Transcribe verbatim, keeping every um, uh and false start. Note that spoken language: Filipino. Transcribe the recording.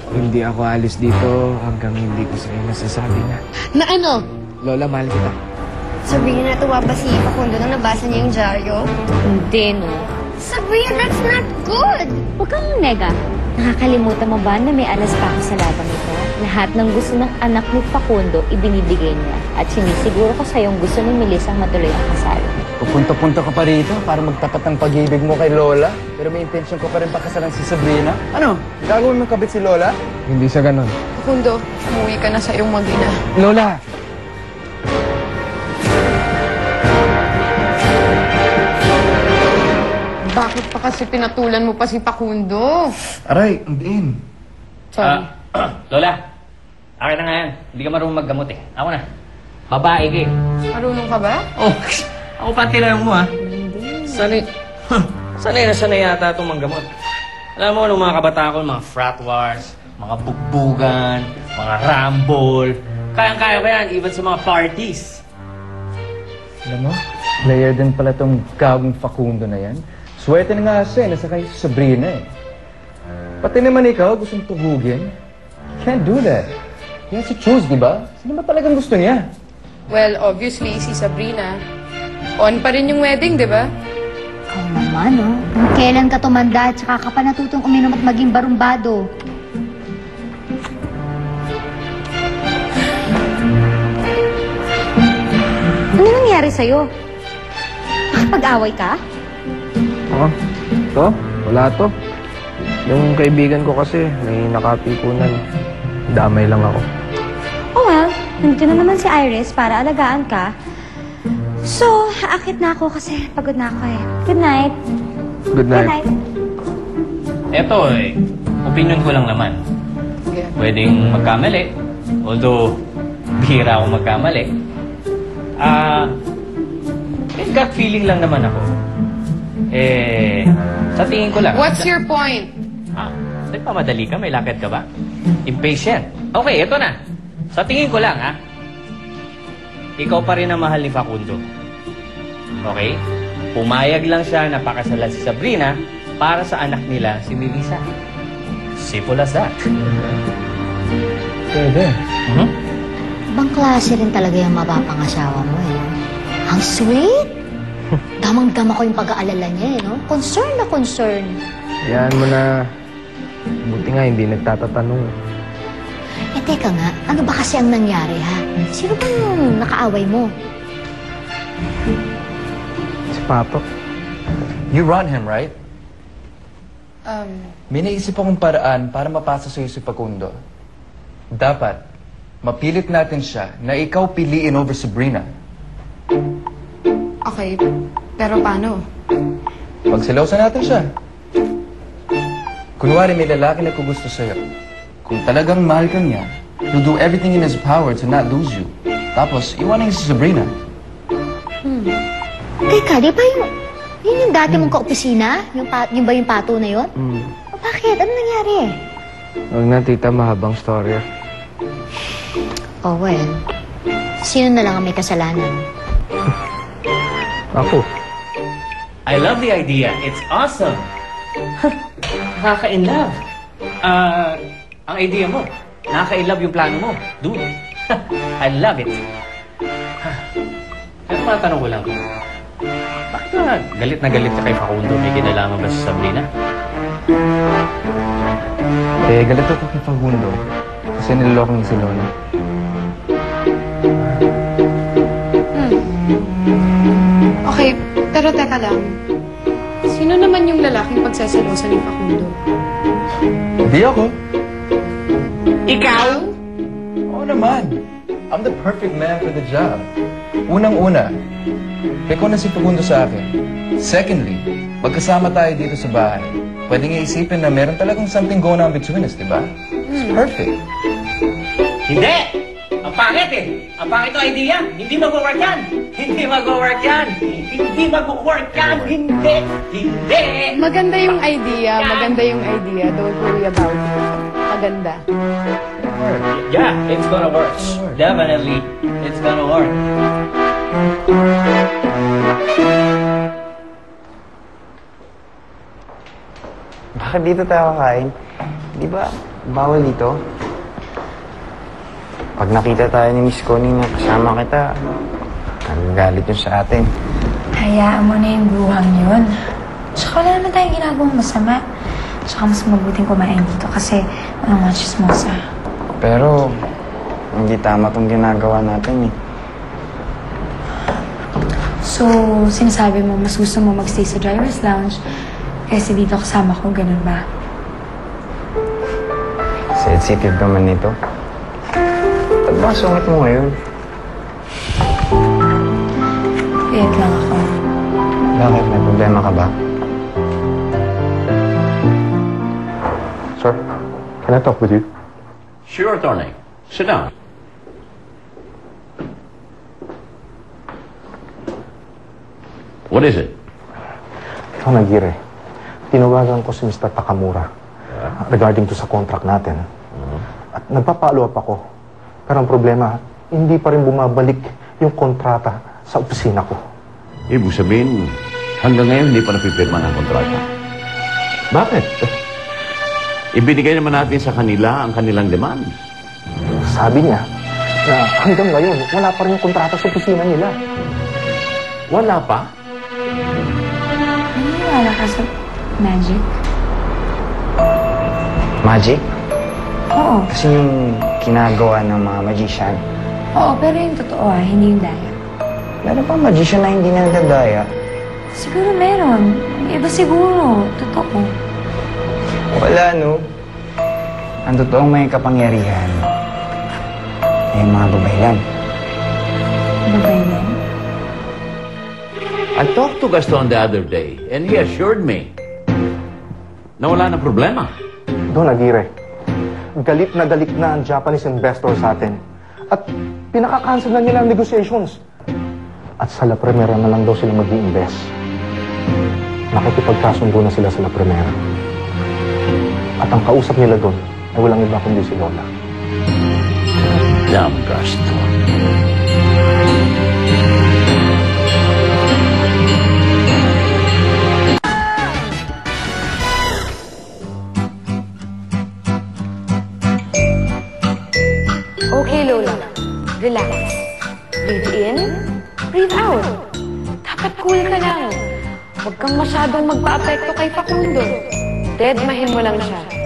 Hindi ako alis dito hanggang hindi ko sa'yo nasasabi na. Na ano? Lola, mahal kita. Sabrina, natuwa ba si Facundo nang nabasa niya yung dyaryo? Hindi, no. Sabrina, that's not good! Huwag kang nega. Nakakalimutan mo ba na may alas pa ako sa labang ito? Lahat ng gusto ng anak ni Facundo, ibinibigay niya. At sinisiguro ko sa'yong gusto ni Melissa ang matuloy ang kasal. Pupunta-punta ka pa rito para magtapat ng pag-ibig mo kay Lola. Pero may intensyon ko pa rin pakasalan si Sabrina. Ano? Gagawin mo kabit si Lola? Hindi siya ganun. Facundo, umuwi ka na sa iyong mag-ina. Lola! Bakit pa kasi pinatulan mo pa si Facundo? Aray, hindi. Sorry. Ah, Lola, akin na nga yan. Hindi ka marunong maggamot eh. Ako na. Babae ka eh. Marunong ka ba? Oh, ako pa tinanong mo ah. Sanay, huh, sanay na sanay yata itong manggamot. Alam mo, nung mga kabataan ko, mga frat wars, mga bugbugan, mga rumble. Kayang-kaya ko yan, even sa mga parties. Alam mo, player din pala tong gagong Facundo na yan. Swerte na nga siya eh, nasa kay Sabrina eh. Pati naman ikaw, gustong tuhugin. Can't do that. He has to choose, di ba? Sino ba talagang gusto niya? Well, obviously, si Sabrina. On pa rin yung wedding, di ba? Ikaw naman, no? Kung kailan ka tumanda at saka ka pa natutong uminom at maging barumbado. Ano nangyari sa'yo? Nakapag-away ka? Oh, to? Wala to. Yung kaibigan ko kasi, may nakapikunan. Damay lang ako. Oh well, nandito na naman si Iris para alagaan ka. So, aakit na ako kasi pagod na ako eh. Good night. Good night. Good night. Eto eh, opinion ko lang naman. Yeah. Pwedeng magkamali. Although, bihira ako magkamali. Ah, may gut feeling lang naman ako. Eh, sa tingin ko lang. What's your point? Ah, nagpamadali ka? May lakad ka ba? Impatient. Okay, eto na. Sa tingin ko lang, ha? Ikaw pa rin ang mahal ni Facundo. Okay? Pumayag lang siya na pakasalan si Sabrina para sa anak nila, si Melissa. Simple as that. Pwede. Mhm. Ibang klase rin talaga yung mapapangasawa mo eh. Ang sweet! Damang-dama ko yung pag-aalala niya eh, no? Concern na concern. Hayaan mo na. Buti nga hindi nagtatatanong. Eh, teka nga, ano ba kasi ang nangyari, ha? Sino ba yung nakaaway mo? Si Pato. You run him, right? Um, May naisip akong paraan para mapasa sa'yo si Facundo. Dapat, mapilit natin siya na ikaw piliin over Sabrina. okay. Pero paano? Pagsilawsan natin siya. Kunwari may lalaki na kugusto sa'yo. Kung talagang mahal ka niya, he'll do everything in his power to not lose you. Tapos, iwanan niya si Sabrina. Hmm. Teka, di ba yung... Yun yung dati mong kaopisina? Yung, pa, yung ba yung pato na yun? Hmm. O, bakit? Ano nangyari? Huwag na, tita. Mahabang story. Oh, well. Sino na lang ang may kasalanan? Ako. I love the idea. It's awesome. Nakaka-in-love. Ah, ang idea mo. Nakaka-in-love yung plano mo. Dude. I love it. Pero matanong ko lang. Bakit na galit na galit ka kay Facundo? May kinalaman ba sa Sabrina? Eh, galit ako kay Facundo. Kasi niloloko niya si Lola. Okay, pero teka lang. Sino naman yung lalaking pagseselosan ni Facundo? Hindi ako. Ikaw? Oo naman. I'm the perfect man for the job. Unang-una, ikaw na si Facundo sa akin. Secondly, magkasama tayo dito sa bahay. Pwede nga isipin na meron talagang something going on between us, di ba? It's perfect. Hindi! Ang pangit eh! Ang pangit ang idea! Hindi mag-work yan! Hindi mag-work yan! Hindi mag-work yan! Hindi! Hindi! Maganda yung idea. Maganda yung idea. Don't worry about it. Maganda. Yeah, it's gonna work. Definitely, it's gonna work. Bakit dito tayo kakain? Di ba, Bawal dito. Pag nakita tayo ni Miss Connie na kasama kita, nagagalit yun sa atin. Hayaan mo na yung buhang yun. Tsaka wala naman tayong ginagawang masama. Tsaka mas mabuting kumain dito kasi walang mga chismosa. Pero, hindi tama tong ginagawa natin eh. So, sinasabi mo mas gusto mo magstay sa driver's lounge kasi dito kasama ko, ganun ba? Sensitive naman nito. Ba't ba sungit mo ngayon? Payat lang ako. Bakit? May problema ka ba? Sir, can I talk with you? Sure, attorney. Sit down. What is it? Ito, Nagire. Tinawagan ko si Mister Takamura regarding to sa contract natin. At nagpa-follow up ako. Pero ang problema, hindi pa rin bumabalik yung kontrata sa opisina ko. Ibig sabihin, hanggang ngayon hindi pa napipirma ng kontrata. Bakit? Ibinigay naman natin sa kanila ang kanilang demand. Sabi niya na hanggang ngayon, wala pa rin yung kontrata sa opisina nila. Wala pa? Wala ka sa magic? Magic? Oo. Kasi yung ginagawa ng mga magician. Oo, pero yung totoo ah, hindi yung daya. Meron pa magician na hindi na nagdadaya. Siguro meron. Iba siguro. Totoo. Wala, no? Ang totoong may kapangyarihan ay mga babae lang. Babay lang. I talked to Gaston the other day, and he assured me na wala na problema. Doon, Nagire. Galit na galit na ang Japanese investor sa atin. At pinaka-cancel na nila ang negotiations. At sa La Primera na lang daw sila mag-i-invest. Nakikipagkasundo na sila sa La Primera. At ang kausap nila doon ay walang iba kundi si Lola. Damn Gaston. Okay, Lola. Relax. Breathe in, breathe out. Dapat cool ka lang. Huwag kang masyadong magpa-apekto kay Facundo. Deadmahin mo lang siya.